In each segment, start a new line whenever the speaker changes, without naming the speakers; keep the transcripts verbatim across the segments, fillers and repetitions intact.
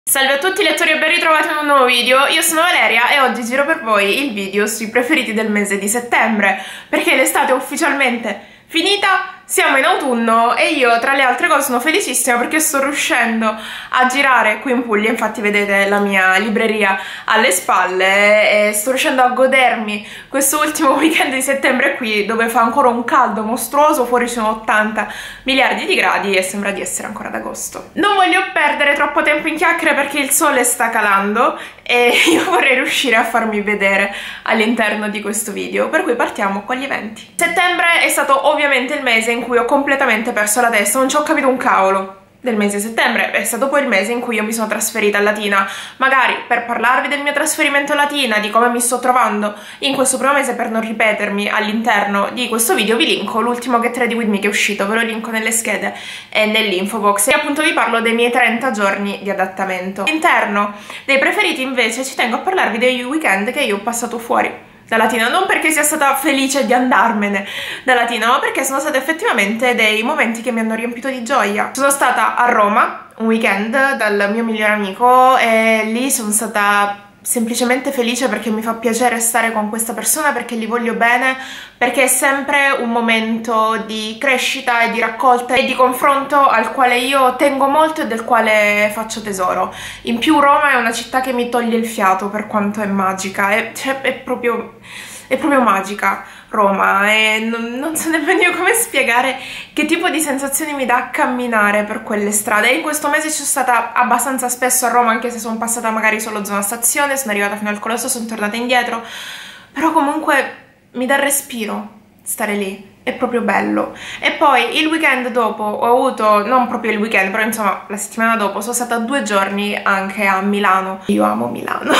Salve a tutti lettori e ben ritrovati in un nuovo video, io sono Valeria e oggi giro per voi il video sui preferiti del mese di settembre, perché l'estate è ufficialmente finita, siamo in autunno e io tra le altre cose sono felicissima perché sto riuscendo a girare qui in Puglia. Infatti vedete la mia libreria alle spalle e sto riuscendo a godermi questo ultimo weekend di settembre qui, dove fa ancora un caldo mostruoso, fuori sono ottanta miliardi di gradi e sembra di essere ancora ad agosto. Non voglio perdere troppo tempo in chiacchiere perché il sole sta calando e io vorrei riuscire a farmi vedere all'interno di questo video, per cui partiamo con gli eventi. Settembre è stato ovviamente il mese in cui ho completamente perso la testa, non ci ho capito un cavolo del mese di settembre. È stato poi il mese in cui io mi sono trasferita a Latina, magari per parlarvi del mio trasferimento a Latina, di come mi sto trovando in questo primo mese, per non ripetermi all'interno di questo video vi linko l'ultimo Get Ready With Me che è uscito, ve lo linko nelle schede e nell'info box, e appunto vi parlo dei miei trenta giorni di adattamento. All'interno dei preferiti invece ci tengo a parlarvi dei weekend che io ho passato fuori da Latina, non perché sia stata felice di andarmene da Latina, ma perché sono stati effettivamente dei momenti che mi hanno riempito di gioia. Sono stata a Roma un weekend dal mio migliore amico e lì sono stata semplicemente felice perché mi fa piacere stare con questa persona, perché gli voglio bene, perché è sempre un momento di crescita e di raccolta e di confronto al quale io tengo molto e del quale faccio tesoro. In più Roma è una città che mi toglie il fiato per quanto è magica, è, cioè, è proprio... è proprio magica Roma e non, non so nemmeno io come spiegare che tipo di sensazioni mi dà a camminare per quelle strade. E in questo mese ci sono stata abbastanza spesso a Roma, anche se sono passata magari solo zona stazione, sono arrivata fino al Colosso, sono tornata indietro, però comunque mi dà respiro stare lì, è proprio bello. E poi il weekend dopo ho avuto, non proprio il weekend, però insomma la settimana dopo sono stata due giorni anche a Milano. Io amo Milano.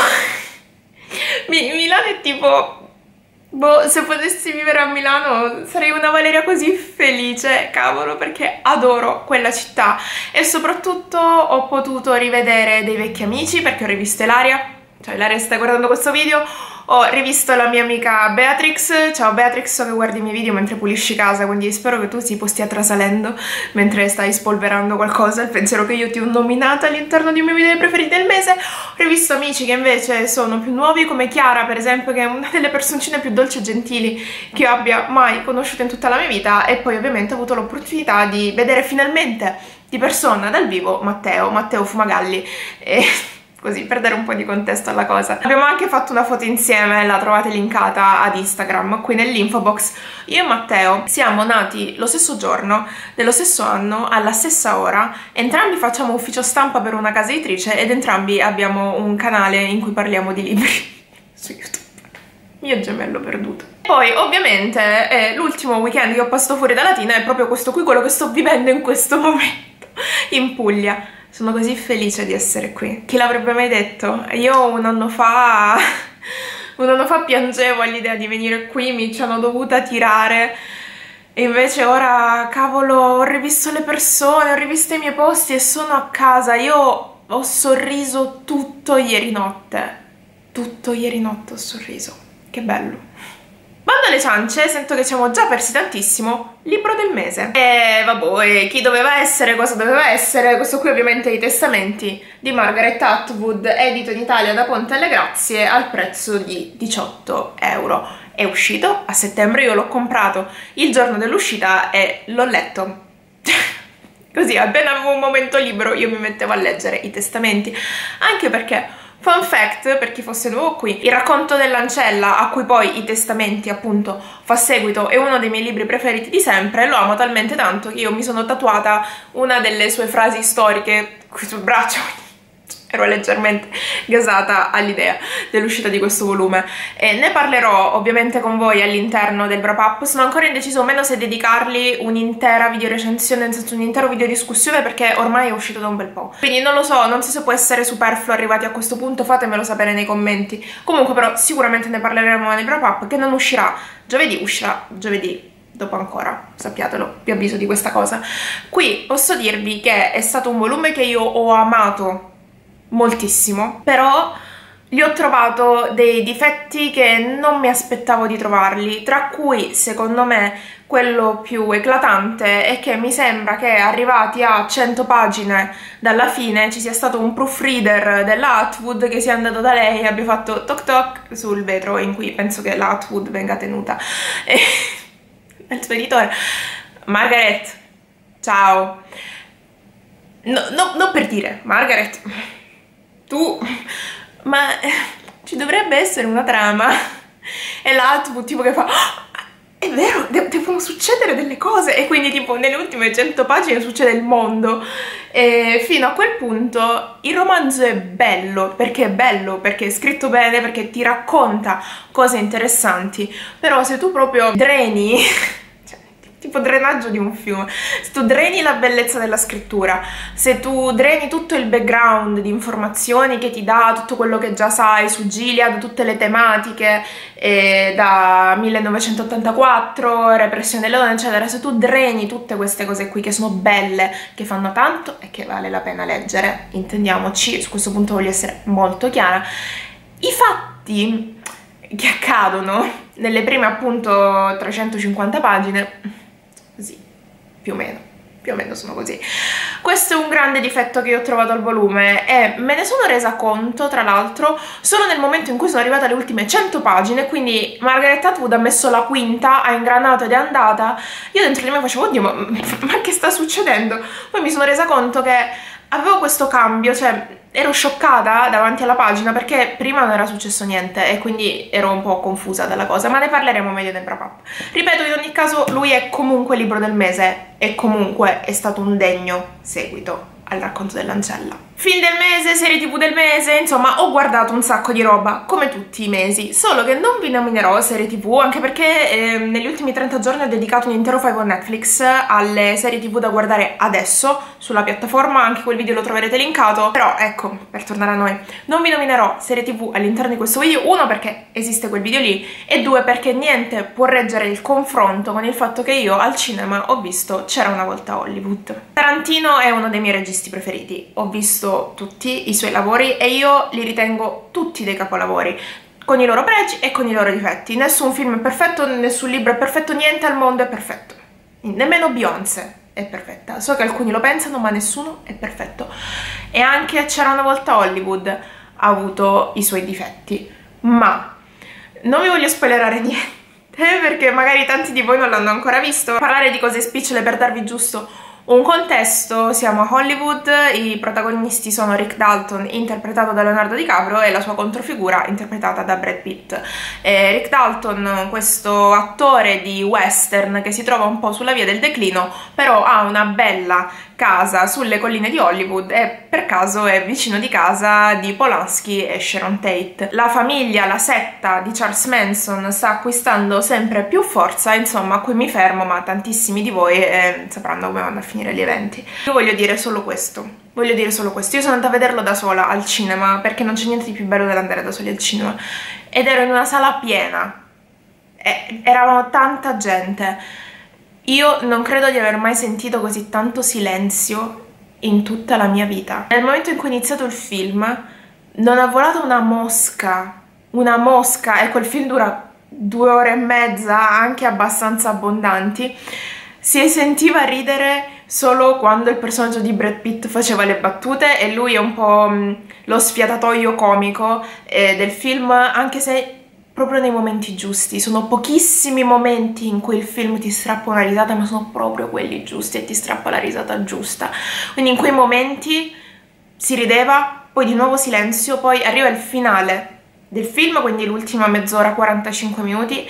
Milano è tipo... boh, se potessi vivere a Milano sarei una Valeria così felice, cavolo, perché adoro quella città. E soprattutto ho potuto rivedere dei vecchi amici, perché ho rivisto Ilaria, cioè Ilaria sta guardando questo video, ho rivisto la mia amica Beatrix. Ciao Beatrix, so che guardi i miei video mentre pulisci casa, quindi spero che tu tipo stia trasalendo mentre stai spolverando qualcosa, il pensiero che io ti ho nominata all'interno dei miei video preferiti del mese. Ho rivisto amici che invece sono più nuovi, come Chiara per esempio, che è una delle personcine più dolci e gentili che io abbia mai conosciuto in tutta la mia vita. E poi ovviamente ho avuto l'opportunità di vedere finalmente di persona dal vivo Matteo, Matteo Fumagalli, e... così per dare un po' di contesto alla cosa. Abbiamo anche fatto una foto insieme, la trovate linkata ad Instagram qui nell'info box. Io e Matteo siamo nati lo stesso giorno, dello stesso anno, alla stessa ora, entrambi facciamo ufficio stampa per una casa editrice ed entrambi abbiamo un canale in cui parliamo di libri su YouTube. Mio gemello perduto. Poi ovviamente eh, l'ultimo weekend che ho passato fuori da Latina è proprio questo qui, quello che sto vivendo in questo momento in Puglia. Sono così felice di essere qui. Chi l'avrebbe mai detto? Io un anno fa... un anno fa piangevo all'idea di venire qui, mi ci hanno dovuta tirare. E invece ora, cavolo, ho rivisto le persone, ho rivisto i miei posti e sono a casa. Io ho sorriso tutto ieri notte. Tutto ieri notte ho sorriso. Che bello. Bando alle ciance, sento che ci siamo già persi tantissimo. Libro del mese. E vabbè, chi doveva essere, cosa doveva essere? Questo qui ovviamente è I Testamenti di Margaret Atwood, edito in Italia da Ponte alle Grazie al prezzo di diciotto euro. È uscito a settembre, io l'ho comprato il giorno dell'uscita e l'ho letto. Così, appena avevo un momento libero io mi mettevo a leggere I Testamenti, anche perché... fun fact, per chi fosse nuovo qui, il racconto dell'ancella, a cui poi I Testamenti appunto fa seguito, è uno dei miei libri preferiti di sempre. Lo amo talmente tanto che io mi sono tatuata una delle sue frasi storiche qui sul braccio. Ero leggermente gasata all'idea dell'uscita di questo volume e ne parlerò ovviamente con voi all'interno del wrap up. Sono ancora indeciso o meno se dedicargli un'intera video recensione, nel senso un intero video discussione, perché ormai è uscito da un bel po', quindi non lo so, non so se può essere superfluo arrivati a questo punto, fatemelo sapere nei commenti. Comunque però sicuramente ne parleremo nel wrap up, che non uscirà giovedì, uscirà giovedì dopo ancora, sappiatelo, vi avviso di questa cosa. Qui posso dirvi che è stato un volume che io ho amato moltissimo, però Gli ho trovato dei difetti che non mi aspettavo di trovarli, tra cui, secondo me, quello più eclatante è che mi sembra che arrivati a cento pagine dalla fine ci sia stato un proofreader della Atwood che sia andato da lei e abbia fatto toc toc sul vetro in cui penso che la Atwood venga tenuta. E il suo editore, Margaret, ciao. No, no, non per dire, Margaret, tu... ma ci dovrebbe essere una trama. E la Atwood tipo che fa... È vero, de devono succedere delle cose, e quindi tipo nelle ultime cento pagine succede il mondo, e fino a quel punto il romanzo è bello, perché è bello, perché è scritto bene, perché ti racconta cose interessanti, però se tu proprio dreni, cioè, tipo drenaggio di un fiume, se tu dreni la bellezza della scrittura, se tu dreni tutto il background di informazioni che ti dà, tutto quello che già sai su Gilead, tutte le tematiche eh, da millenovecentottantaquattro, repressione delle donne, eccetera, se tu dreni tutte queste cose qui che sono belle, che fanno tanto e che vale la pena leggere, intendiamoci, su questo punto voglio essere molto chiara, i fatti che accadono nelle prime appunto trecentocinquanta pagine, così, più o meno, più o meno sono così. Questo è un grande difetto che io ho trovato al volume e me ne sono resa conto, tra l'altro, solo nel momento in cui sono arrivata alle ultime cento pagine, quindi Margaret Atwood ha messo la quinta, ha ingranato ed è andata. Io dentro di me facevo, oddio, ma, ma che sta succedendo? Poi mi sono resa conto che avevo questo cambio, cioè ero scioccata davanti alla pagina perché prima non era successo niente e quindi ero un po' confusa dalla cosa, ma ne parleremo meglio nel wrap up. Ripeto, in ogni caso lui è comunque libro del mese e comunque è stato un degno seguito al racconto dell'ancella. Film del mese, serie tv del mese, insomma ho guardato un sacco di roba, come tutti i mesi, solo che non vi nominerò serie tv, anche perché eh, negli ultimi trenta giorni ho dedicato un intero file con Netflix alle serie tv da guardare adesso sulla piattaforma, anche quel video lo troverete linkato, però ecco, per tornare a noi, non vi nominerò serie tv all'interno di questo video, uno perché esiste quel video lì, e due perché niente può reggere il confronto con il fatto che io al cinema ho visto C'era una volta Hollywood. Tarantino è uno dei miei registi preferiti, ho visto tutti i suoi lavori e io li ritengo tutti dei capolavori, con i loro pregi e con i loro difetti. Nessun film è perfetto, nessun libro è perfetto, niente al mondo è perfetto, nemmeno Beyoncé è perfetta. So che alcuni lo pensano, ma nessuno è perfetto. E anche C'era una volta Hollywood ha avuto i suoi difetti, ma non vi voglio spoilerare niente perché magari tanti di voi non l'hanno ancora visto. Parlare di cose spicciole per darvi giusto un contesto: siamo a Hollywood, i protagonisti sono Rick Dalton, interpretato da Leonardo DiCaprio, e la sua controfigura, interpretata da Brad Pitt. E Rick Dalton, questo attore di western che si trova un po' sulla via del declino, però ha una bella casa sulle colline di Hollywood e per caso è vicino di casa di Polanski e Sharon Tate. La famiglia, la setta di Charles Manson sta acquistando sempre più forza, insomma qui mi fermo, ma tantissimi di voi eh, sapranno come vanno a finire gli eventi. Io voglio dire solo questo, voglio dire solo questo, io sono andata a vederlo da sola al cinema perché non c'è niente di più bello dell'andare da soli al cinema, ed ero in una sala piena, e eravamo tanta gente. Io non credo di aver mai sentito così tanto silenzio in tutta la mia vita. Nel momento in cui è iniziato il film non ha volato una mosca, una mosca, e quel film dura due ore e mezza, anche abbastanza abbondanti. Si sentiva ridere solo quando il personaggio di Brad Pitt faceva le battute e lui è un po' mh, lo sfiatatoio comico eh, del film, anche se proprio nei momenti giusti. Sono pochissimi momenti in cui il film ti strappa una risata, ma sono proprio quelli giusti e ti strappa la risata giusta. Quindi in quei momenti si rideva, poi di nuovo silenzio, poi arriva il finale del film, quindi l'ultima mezz'ora, quarantacinque minuti.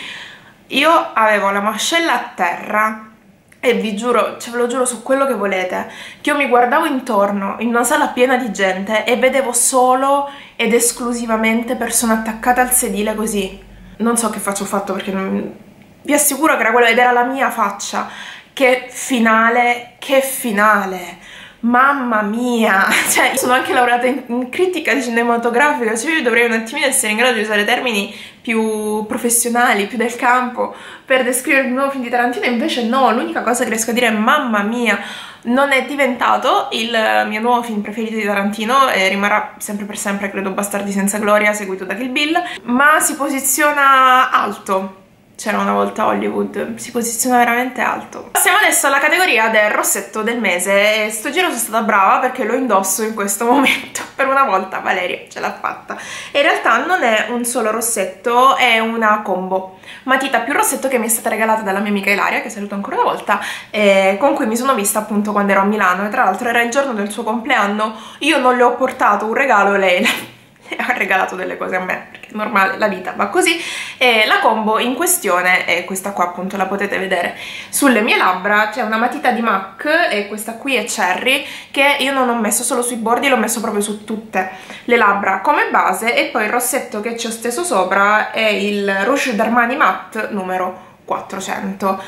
Io avevo la mascella a terra e vi giuro, cioè ve lo giuro su quello che volete, che io mi guardavo intorno in una sala piena di gente e vedevo solo ed esclusivamente persone attaccate al sedile così. Non so che faccia ho fatto perché non... vi assicuro che era quello, ed era la mia faccia. Che finale, che finale! mamma mia, cioè io sono anche laureata in, in critica cinematografica, cioè io dovrei un attimino essere in grado di usare termini più professionali, più del campo per descrivere il nuovo film di Tarantino, invece no, l'unica cosa che riesco a dire è mamma mia. Non è diventato il mio nuovo film preferito di Tarantino e rimarrà sempre per sempre, credo, Bastardi senza gloria, seguito da Kill Bill, ma si posiziona alto. C'era una volta Hollywood, si posiziona veramente alto. Passiamo adesso alla categoria del rossetto del mese e sto giro sono stata brava perché lo indosso in questo momento. Per una volta Valeria ce l'ha fatta. E in realtà non è un solo rossetto, è una combo. Matita più rossetto che mi è stata regalata dalla mia amica Ilaria, che saluto ancora una volta, eh, con cui mi sono vista appunto quando ero a Milano e tra l'altro era il giorno del suo compleanno. Io non le ho portato un regalo, lei ha regalato delle cose a me, perché è normale, la vita va così. E la combo in questione è questa qua, appunto, la potete vedere sulle mie labbra. C'è una matita di MAC e questa qui è Cherry, che io non ho messo solo sui bordi, l'ho messo proprio su tutte le labbra come base, e poi il rossetto che ci ho steso sopra è il Rouge d'Armani Matte numero quattrocento.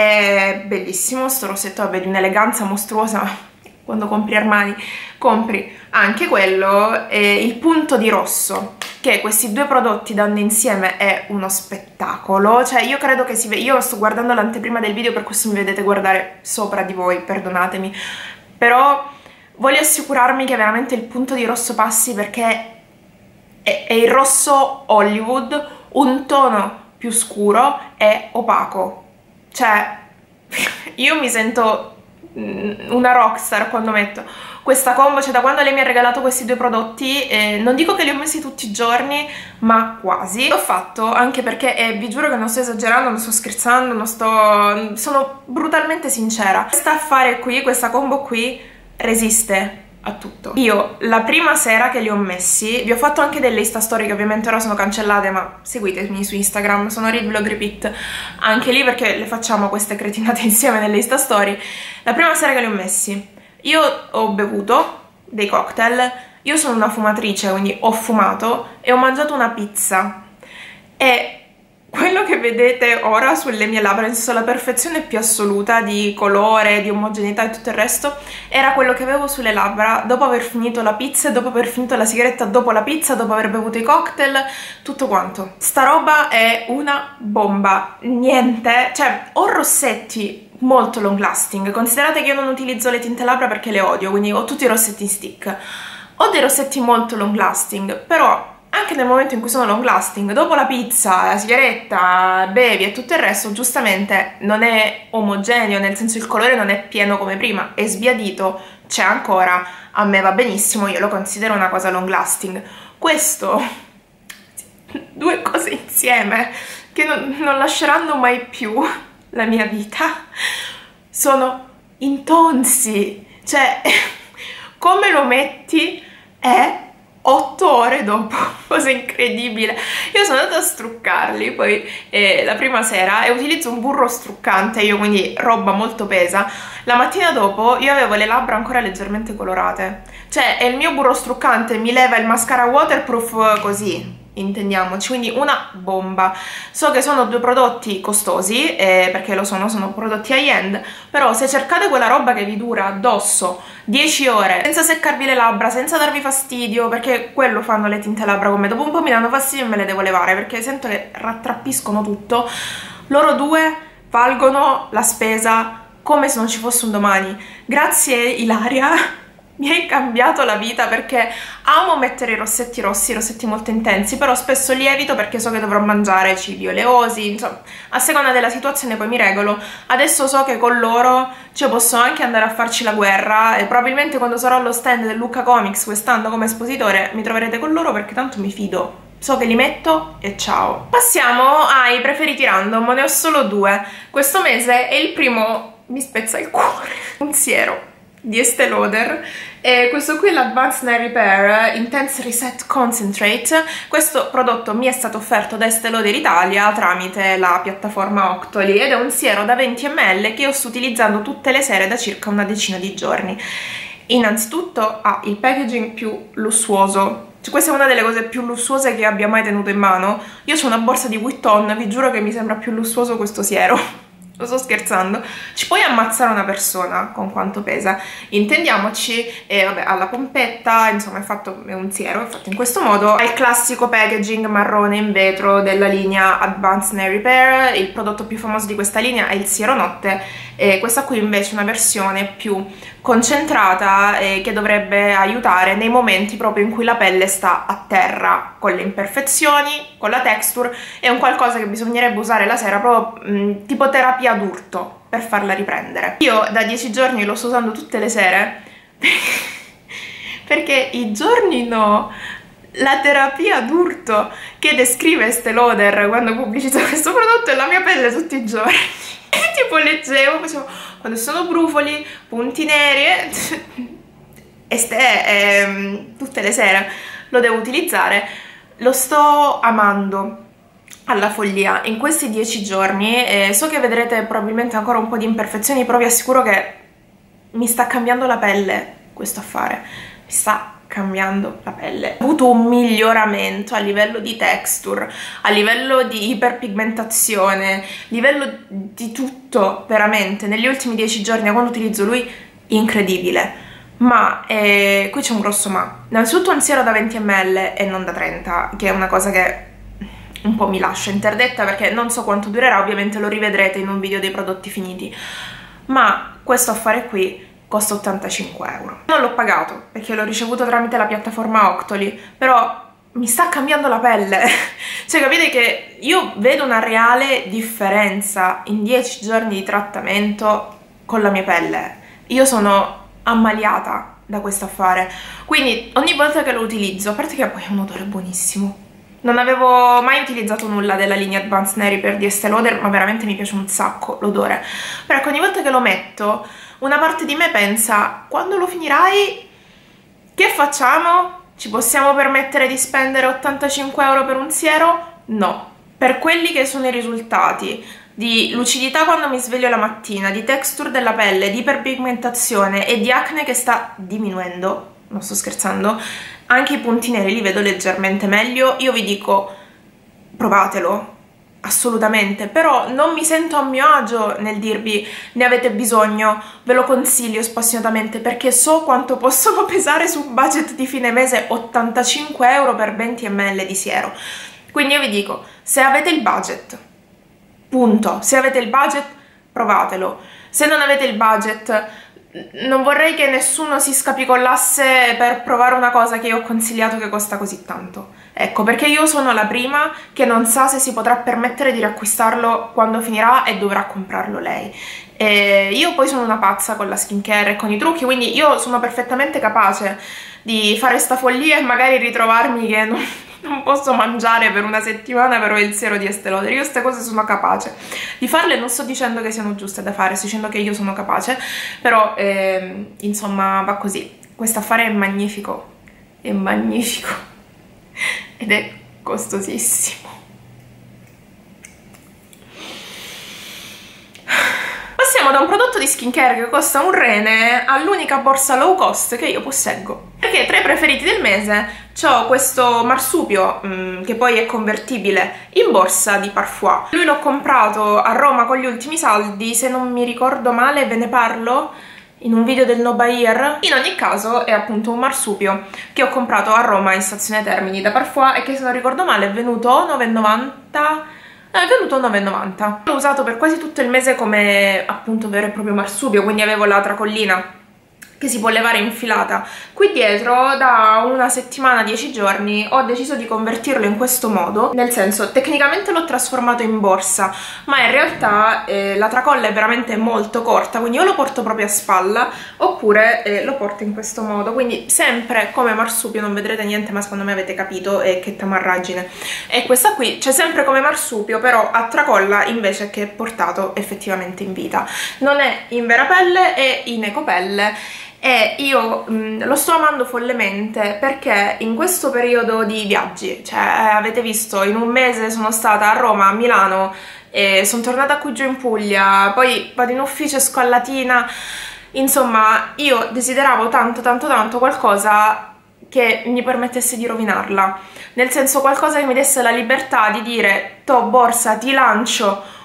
È bellissimo sto rossetto, vabbè, di un'eleganza mostruosa. Quando compri Armani compri anche quello. E il punto di rosso che questi due prodotti danno insieme è uno spettacolo, cioè io credo che si vede, io sto guardando l'anteprima del video per questo mi vedete guardare sopra di voi, perdonatemi, però voglio assicurarmi che veramente il punto di rosso passi, perché è, è il rosso Hollywood, un tono più scuro e opaco, cioè io mi sento una rockstar quando metto questa combo, cioè da quando lei mi ha regalato questi due prodotti, eh, non dico che li ho messi tutti i giorni, ma quasi. L'ho fatto anche perché, e eh, vi giuro che non sto esagerando, non sto scherzando, non sto... sono brutalmente sincera. Questa affare qui, questa combo qui, resiste a tutto. Io la prima sera che li ho messi, vi ho fatto anche delle Insta story che ovviamente ora sono cancellate, ma seguitemi su Instagram, sono Readvlog Repeat anche lì perché le facciamo queste cretinate insieme nelle Insta story. La prima sera che li ho messi, io ho bevuto dei cocktail, io sono una fumatrice, quindi ho fumato e ho mangiato una pizza, e quello che vedete ora sulle mie labbra, nel senso la perfezione più assoluta di colore, di omogeneità e tutto il resto, era quello che avevo sulle labbra dopo aver finito la pizza, dopo aver finito la sigaretta dopo la pizza, dopo aver bevuto i cocktail, tutto quanto. Sta roba è una bomba, niente, cioè ho rossetti molto long lasting, considerate che io non utilizzo le tinte labbra perché le odio, quindi ho tutti i rossetti in stick, ho dei rossetti molto long lasting, però anche nel momento in cui sono long lasting, dopo la pizza, la sigaretta, bevi e tutto il resto, giustamente non è omogeneo, nel senso il colore non è pieno come prima, è sbiadito, c'è ancora, a me va benissimo, io lo considero una cosa long lasting. Questo, due cose insieme che non, non lasceranno mai più la mia vita, sono intonsi, cioè come lo metti è otto ore dopo, cosa incredibile. Io sono andata a struccarli poi eh, la prima sera e utilizzo un burro struccante, io quindi roba molto pesa. La mattina dopo io avevo le labbra ancora leggermente colorate, cioè il mio burro struccante mi leva il mascara waterproof così, intendiamoci, quindi una bomba. So che sono due prodotti costosi, eh, perché lo sono, sono prodotti high-end, però se cercate quella roba che vi dura addosso dieci ore, senza seccarvi le labbra, senza darvi fastidio, perché quello fanno le tinte labbra con me, dopo un po' mi danno fastidio e me le devo levare, perché sento che rattrappiscono tutto, loro due valgono la spesa come se non ci fosse un domani. Grazie Ilaria, mi hai cambiato la vita, perché amo mettere i rossetti rossi, i rossetti molto intensi, però spesso li evito perché so che dovrò mangiare cibi oleosi, insomma, a seconda della situazione poi mi regolo. Adesso so che con loro, cioè, posso anche andare a farci la guerra, e probabilmente quando sarò allo stand del Lucca Comics quest'anno come espositore mi troverete con loro, perché tanto mi fido. So che li metto e ciao. Passiamo ai preferiti random, ne ho solo due. Questo mese è il primo, mi spezza il cuore, un siero di Estée Lauder, e questo qui è l'Advanced Nail Repair Intense Reset Concentrate. Questo prodotto mi è stato offerto da Estée Lauder Italia tramite la piattaforma Octoly ed è un siero da venti millilitri che io sto utilizzando tutte le sere da circa una decina di giorni. Innanzitutto ha il packaging più lussuoso, cioè, questa è una delle cose più lussuose che abbia mai tenuto in mano. Io ho una borsa di Vuitton, vi giuro che mi sembra più lussuoso questo siero. Non sto scherzando. Ci puoi ammazzare una persona con quanto pesa. Intendiamoci, e vabbè, alla pompetta, insomma, è fatto, è un siero, è fatto in questo modo. Ha il classico packaging marrone in vetro della linea Advanced Nail Repair. Il prodotto più famoso di questa linea è il siero notte, e questa qui invece è una versione più concentrata e che dovrebbe aiutare nei momenti proprio in cui la pelle sta a terra, con le imperfezioni, con la texture. È un qualcosa che bisognerebbe usare la sera, proprio mh, tipo terapia d'urto, per farla riprendere. Io da dieci giorni lo sto usando tutte le sere perché i giorni no, la terapia d'urto che descrive Estée Lauder quando pubblicizza questo prodotto è la mia pelle tutti i giorni. Tipo leggevo, facevo, quando sono brufoli, punti neri, e ste, eh, tutte le sere lo devo utilizzare. Lo sto amando alla follia in questi dieci giorni, e so che vedrete probabilmente ancora un po' di imperfezioni, però vi assicuro che mi sta cambiando la pelle questo affare, mi sta cambiando la pelle. Ho avuto un miglioramento a livello di texture, a livello di iperpigmentazione, a livello di tutto, veramente, negli ultimi dieci giorni, da quando utilizzo lui, incredibile. Ma eh, qui c'è un grosso ma. Innanzitutto un siero da venti millilitri e non da trenta, che è una cosa che un po' mi lascia interdetta, perché non so quanto durerà, ovviamente lo rivedrete in un video dei prodotti finiti. Ma questo affare qui costa ottantacinque euro. Non l'ho pagato perché l'ho ricevuto tramite la piattaforma Octoly, però mi sta cambiando la pelle. Cioè, capite che io vedo una reale differenza in dieci giorni di trattamento con la mia pelle. Io sono ammaliata da questo affare, quindi ogni volta che lo utilizzo, a parte che poi è un odore buonissimo, non avevo mai utilizzato nulla della linea Advanced Nail Repair di Estée Lauder, ma veramente mi piace un sacco l'odore. Però ecco, ogni volta che lo metto, una parte di me pensa, quando lo finirai, che facciamo? Ci possiamo permettere di spendere ottantacinque euro per un siero? No. Per quelli che sono i risultati di lucidità quando mi sveglio la mattina, di texture della pelle, di iperpigmentazione e di acne che sta diminuendo, non sto scherzando, anche i punti neri li vedo leggermente meglio. Io vi dico, provatelo, assolutamente, però non mi sento a mio agio nel dirvi ne avete bisogno, ve lo consiglio spassionatamente, perché so quanto possono pesare su un budget di fine mese ottantacinque euro per venti millilitri di siero. Quindi io vi dico, se avete il budget, punto, se avete il budget provatelo. Se non avete il budget, non vorrei che nessuno si scapicollasse per provare una cosa che io ho consigliato che costa così tanto. Ecco, perché io sono la prima che non sa se si potrà permettere di riacquistarlo quando finirà e dovrà comprarlo lei. E io poi sono una pazza con la skincare e con i trucchi, quindi io sono perfettamente capace di fare sta follia e magari ritrovarmi che non, non posso mangiare per una settimana però il siero di Estée Lauder. Io queste cose sono capace di farle, non sto dicendo che siano giuste da fare, sto dicendo che io sono capace, però ehm, insomma va così. Questo affare è magnifico, è magnifico ed è costosissimo. Passiamo da un prodotto di skincare che costa un rene all'unica borsa low cost che io posseggo, perché tra i preferiti del mese ho questo marsupio mh, che poi è convertibile in borsa di Parfois. Lui l'ho comprato a Roma con gli ultimi saldi, se non mi ricordo male ve ne parlo in un video del No Buy Here. In ogni caso è appunto un marsupio che ho comprato a Roma in stazione Termini da Parfois e che, se non ricordo male, è venuto nove e novanta. No, è venuto nove e novanta. L'ho usato per quasi tutto il mese come appunto vero e proprio marsupio, quindi avevo la tracollina che si può levare infilata qui dietro. Da una settimana, dieci giorni, ho deciso di convertirlo in questo modo, nel senso, tecnicamente l'ho trasformato in borsa, ma in realtà eh, la tracolla è veramente molto corta, quindi o lo porto proprio a spalla oppure eh, lo porto in questo modo, quindi sempre come marsupio. Non vedrete niente, ma secondo me avete capito, e che tamarragine. E questa qui c'è sempre come marsupio, però a tracolla invece che portato effettivamente in vita. Non è in vera pelle, è in ecopelle. E io mh, lo sto amando follemente, perché in questo periodo di viaggi, cioè avete visto, in un mese sono stata a Roma, a Milano, e sono tornata qui giù in Puglia, poi vado in ufficio, esco a Latina, insomma io desideravo tanto tanto tanto qualcosa che mi permettesse di rovinarla, nel senso qualcosa che mi desse la libertà di dire: to borsa, ti lancio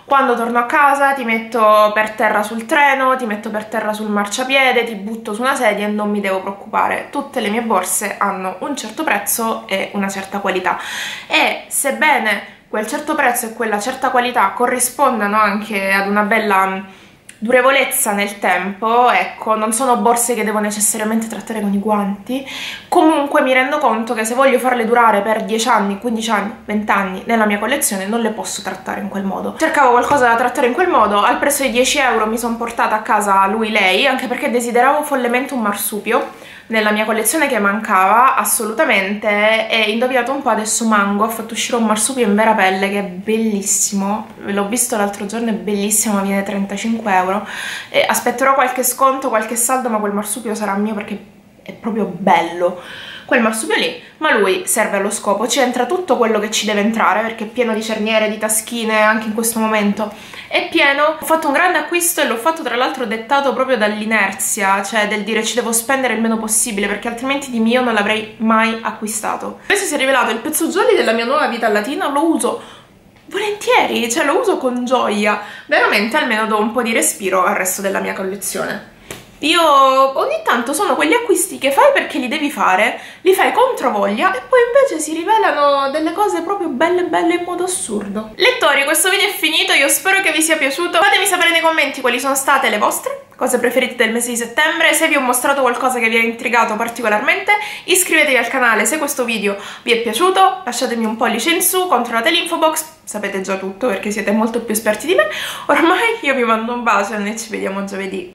Quando torno a casa ti metto per terra sul treno, ti metto per terra sul marciapiede, ti butto su una sedia e non mi devo preoccupare. Tutte le mie borse hanno un certo prezzo e una certa qualità. E sebbene quel certo prezzo e quella certa qualità corrispondano anche ad una bella durevolezza nel tempo, ecco, non sono borse che devo necessariamente trattare con i guanti, comunque mi rendo conto che se voglio farle durare per dieci anni, quindici anni, venti anni nella mia collezione non le posso trattare in quel modo. Cercavo qualcosa da trattare in quel modo, al prezzo di dieci euro mi sono portata a casa lui lei, anche perché desideravo follemente un marsupio nella mia collezione che mancava assolutamente, e indovinato un po', adesso Mango ha fatto uscire un marsupio in vera pelle che è bellissimo, l'ho visto l'altro giorno, è bellissimo, ma viene trentacinque euro e aspetterò qualche sconto, qualche saldo, ma quel marsupio sarà mio perché è proprio bello quel marsupio lì. Ma lui serve allo scopo, ci entra tutto quello che ci deve entrare perché è pieno di cerniere, di taschine, anche in questo momento è pieno. Ho fatto un grande acquisto e l'ho fatto tra l'altro dettato proprio dall'inerzia, cioè del dire ci devo spendere il meno possibile perché altrimenti di mio non l'avrei mai acquistato. Questo si è rivelato il pezzo jolly della mia nuova vita latina, lo uso volentieri, cioè lo uso con gioia, veramente, almeno do un po' di respiro al resto della mia collezione. Io ogni tanto sono quegli acquisti che fai perché li devi fare, li fai contro voglia e poi invece si rivelano delle cose proprio belle belle in modo assurdo. Lettori, questo video è finito, io spero che vi sia piaciuto. Fatemi sapere nei commenti quali sono state le vostre cose preferite del mese di settembre, se vi ho mostrato qualcosa che vi ha intrigato particolarmente. Iscrivetevi al canale se questo video vi è piaciuto, lasciatemi un pollice in su, controllate l'info box, sapete già tutto perché siete molto più esperti di me. Ormai io vi mando un bacio e noi ci vediamo giovedì.